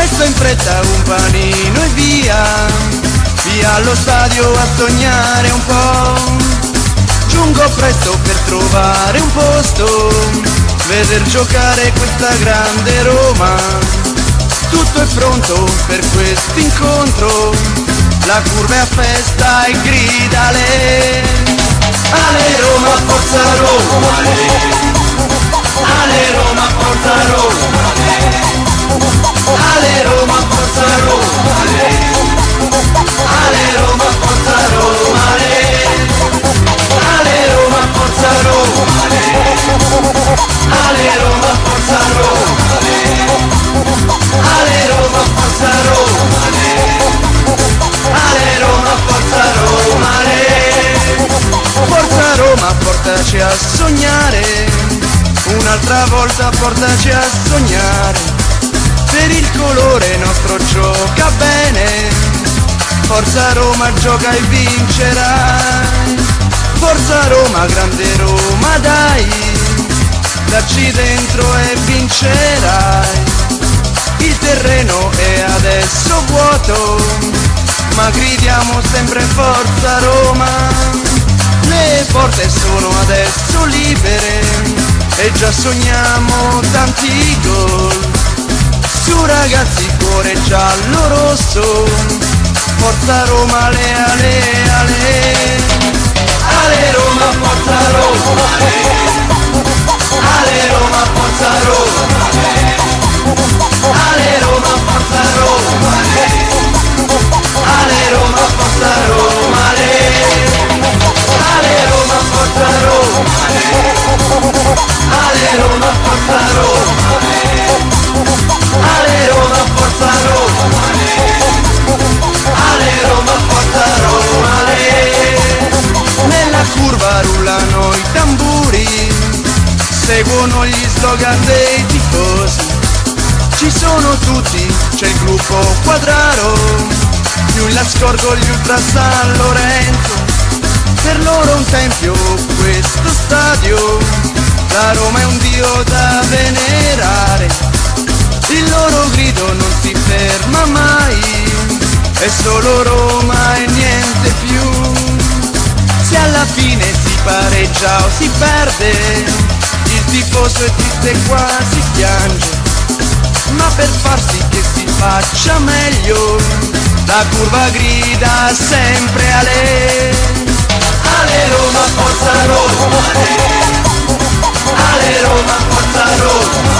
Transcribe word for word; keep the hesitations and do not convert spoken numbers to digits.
Presto in fretta un panino e via, via allo stadio a sognare un po'. Giungo presto per trovare un posto, veder giocare questa grande Roma. Tutto è pronto per questo incontro, la curva è a festa e grida Ale. Ale Roma, forza Roma, Ale. Ale Roma, forza Roma, Ale. Ale Roma, forza Roma, Ale. Ale Roma, forza Roma, Ale. Ale Roma, forza Roma, Ale. Ale Roma, forza Roma, Ale. Ale Roma, forza Roma, Ale. Ale Roma, forza Roma, Ale. Forza Roma, portaci a sognare, un'altra volta portaci a sognare. Per il colore nostro gioca bene, forza Roma, gioca e vincerai. Forza Roma, grande Roma, dai, dacci dentro e vincerai. Il terreno è adesso vuoto, ma gridiamo sempre forza Roma. Le porte sono adesso libere e già sogniamo tanti gol. Su ragazzi, cuore giallo rosso, forza Roma, ale ale ale. Ale Roma, forza Roma, ale. Ale Roma, forza Roma, ale. Ale Roma, forza Roma, ale. Ale Roma, forza Roma, ale. Ale Roma, forza Roma, ale. Ale Roma, forza Roma, ale. Ale Roma, forza Roma, ale. Ale Roma, forza Roma, ale. Nella curva rullano i tamburi, seguono gli slogan dei tifosi. Ci sono tutti, c'è il gruppo Quadraro, più in là scorgo gli Ultra San Lorenzo. Per loro un tempio questo stadio, la Roma è un dio da venerare. Il loro grido non si ferma mai, è solo Roma e niente più. Se alla fine si pareggia o si perde, il tifoso è triste e quasi piange. Ma per far sì che si faccia meglio, la curva grida sempre Ale. Ale Roma, forza Roma, Ale. Ale Roma, forza Roma,